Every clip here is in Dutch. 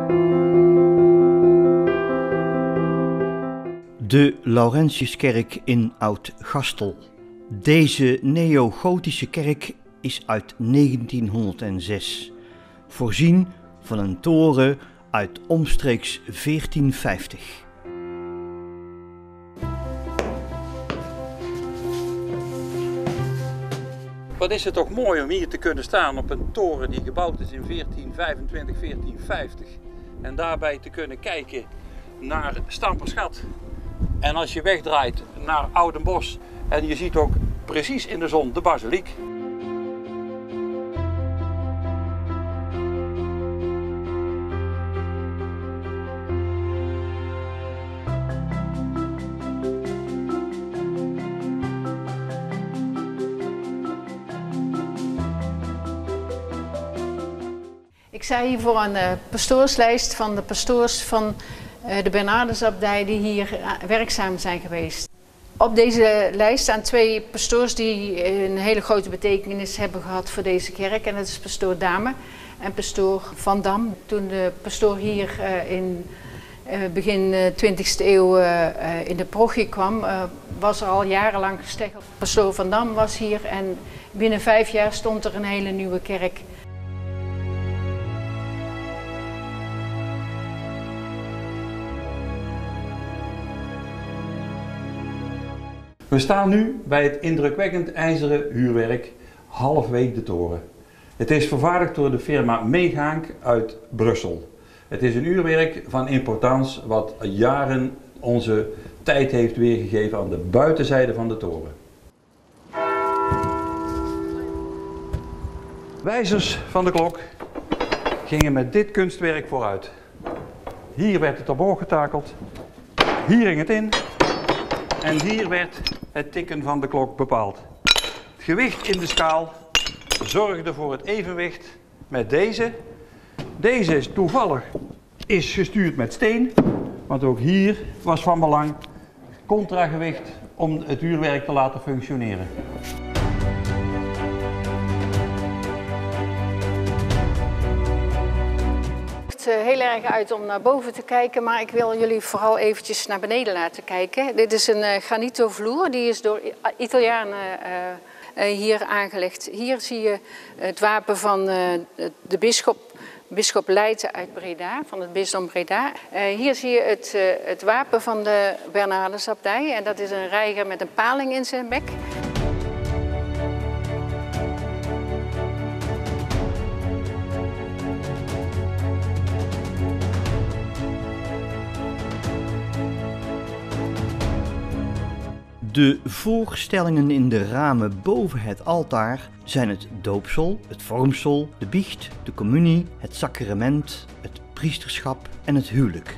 De Laurentiuskerk in Oud-Gastel. Deze neogotische kerk is uit 1906, voorzien van een toren uit omstreeks 1450. Wat is het toch mooi om hier te kunnen staan op een toren die gebouwd is in 1425, 1450 en daarbij te kunnen kijken naar Stamperschat. En als je wegdraait naar Oudenbosch en je ziet ook precies in de zon de basiliek. Ik sta hier voor een pastoorslijst van de pastoors van de Bernardesabdij die hier werkzaam zijn geweest. Op deze lijst staan 2 pastoors die een hele grote betekenis hebben gehad voor deze kerk. En dat is pastoor Dame en pastoor Van Dam. Toen de pastoor hier in begin 20e eeuw in de parochie kwam, was er al jarenlang gesteggeld. Pastoor Van Dam was hier en binnen 5 jaar stond er een hele nieuwe kerk. We staan nu bij het indrukwekkend ijzeren huurwerk Halfweek de Toren. Het is vervaardigd door de firma Meegank uit Brussel. Het is een uurwerk van importance wat jaren onze tijd heeft weergegeven aan de buitenzijde van de toren. Wijzers van de klok gingen met dit kunstwerk vooruit. Hier werd het omhoog getakeld, hier ging het in en hier werd het tikken van de klok bepaald. Het gewicht in de schaal zorgde voor het evenwicht met deze. Deze is toevallig gestuurd met steen, want ook hier was van belang contragewicht om het uurwerk te laten functioneren. Heel erg uit om naar boven te kijken, maar ik wil jullie vooral eventjes naar beneden laten kijken. Dit is een granito-vloer, die is door Italianen hier aangelegd. Hier zie je het wapen van de bisschop Leijten uit Breda, van het bisdom Breda. Hier zie je het wapen van de Bernardesabdij en dat is een reiger met een paling in zijn bek. De voorstellingen in de ramen boven het altaar zijn het doopsel, het vormsel, de biecht, de communie, het sacrament, het priesterschap en het huwelijk.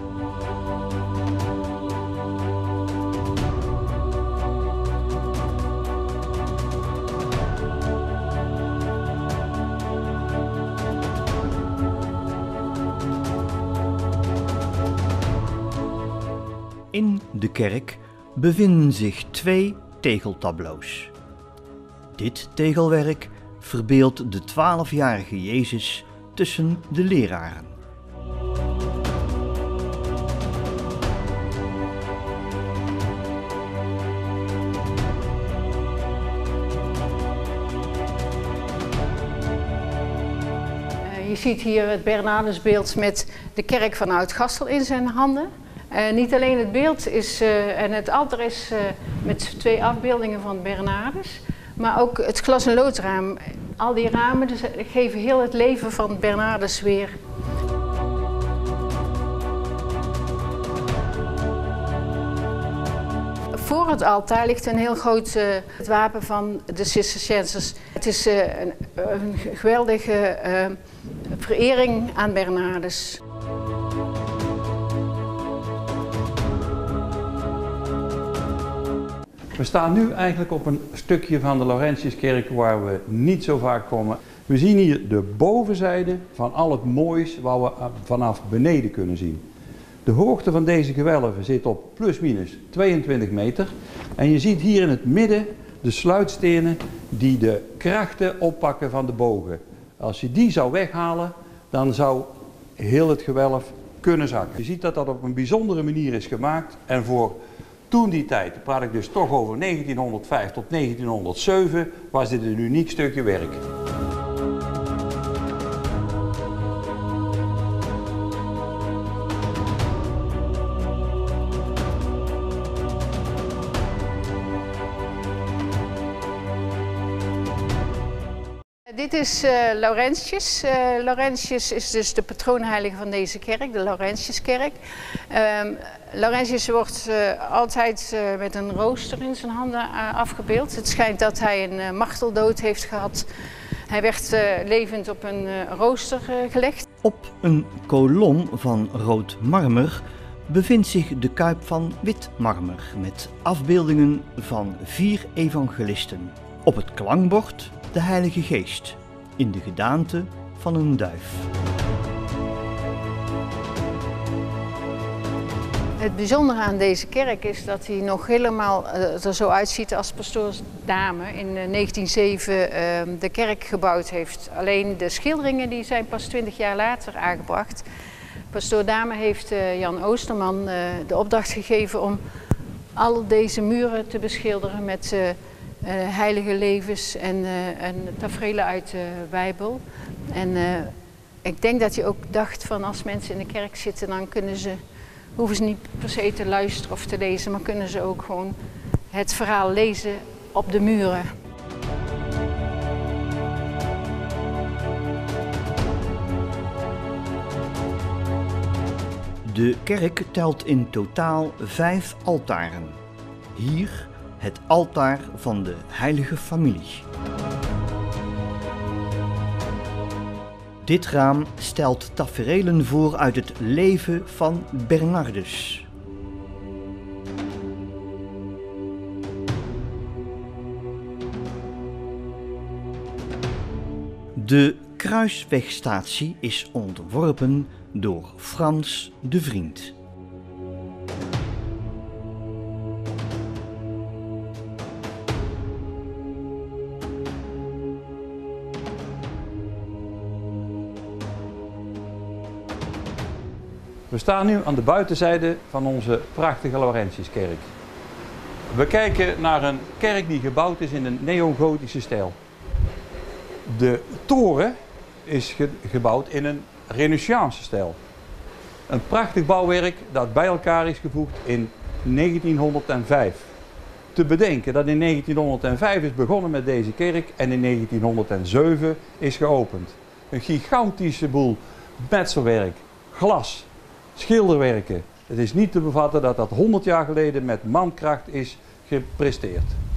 In de kerk bevinden zich 2 tegeltableaus. Dit tegelwerk verbeeldt de 12-jarige Jezus tussen de leraren. Je ziet hier het Bernardesbeeld met de kerk van Oud-Gastel in zijn handen. Niet alleen het beeld is, en het altaar is met 2 afbeeldingen van Bernardus, maar ook het glas- en loodraam. Al die ramen geven heel het leven van Bernardus weer. Voor het altaar ligt een heel groot het wapen van de Cisterciënsers. Het is een geweldige verering aan Bernardus. We staan nu eigenlijk op een stukje van de Laurentiuskerk waar we niet zo vaak komen. We zien hier de bovenzijde van al het moois wat we vanaf beneden kunnen zien. De hoogte van deze gewelven zit op plus-minus 22 meter. En je ziet hier in het midden de sluitstenen die de krachten oppakken van de bogen. Als je die zou weghalen, dan zou heel het gewelf kunnen zakken. Je ziet dat dat op een bijzondere manier is gemaakt en voor toen die tijd, praat ik dus toch over 1905 tot 1907, was dit een uniek stukje werk. Dit is Laurentius. Laurentius is dus de patroonheilige van deze kerk, de Laurentiuskerk. Laurentius wordt altijd met een rooster in zijn handen afgebeeld. Het schijnt dat hij een marteldood heeft gehad. Hij werd levend op een rooster gelegd. Op een kolom van rood marmer bevindt zich de kuip van wit marmer met afbeeldingen van 4 evangelisten. Op het klankbord de Heilige Geest in de gedaante van een duif. Het bijzondere aan deze kerk is dat hij nog helemaal er zo uitziet als pastoor Dame in 1907 de kerk gebouwd heeft. Alleen de schilderingen die zijn pas 20 jaar later aangebracht. Pastoor Dame heeft Jan Oosterman de opdracht gegeven om al deze muren te beschilderen met heilige levens en taferelen uit de Bijbel. En ik denk dat hij ook dacht van als mensen in de kerk zitten, dan hoeven ze niet per se te luisteren of te lezen, maar kunnen ze ook gewoon het verhaal lezen op de muren. De kerk telt in totaal 5 altaren. Hier het altaar van de heilige familie. Dit raam stelt taferelen voor uit het leven van Bernardus. De kruiswegstatie is ontworpen door Frans de Vriend. We staan nu aan de buitenzijde van onze prachtige Laurentiuskerk. We kijken naar een kerk die gebouwd is in een neogotische stijl. De toren is gebouwd in een Renaissance stijl. Een prachtig bouwwerk dat bij elkaar is gevoegd in 1905. Te bedenken dat in 1905 is begonnen met deze kerk en in 1907 is geopend. Een gigantische boel metselwerk, glas, schilderwerken. Het is niet te bevatten dat dat 100 jaar geleden met mankracht is gepresteerd.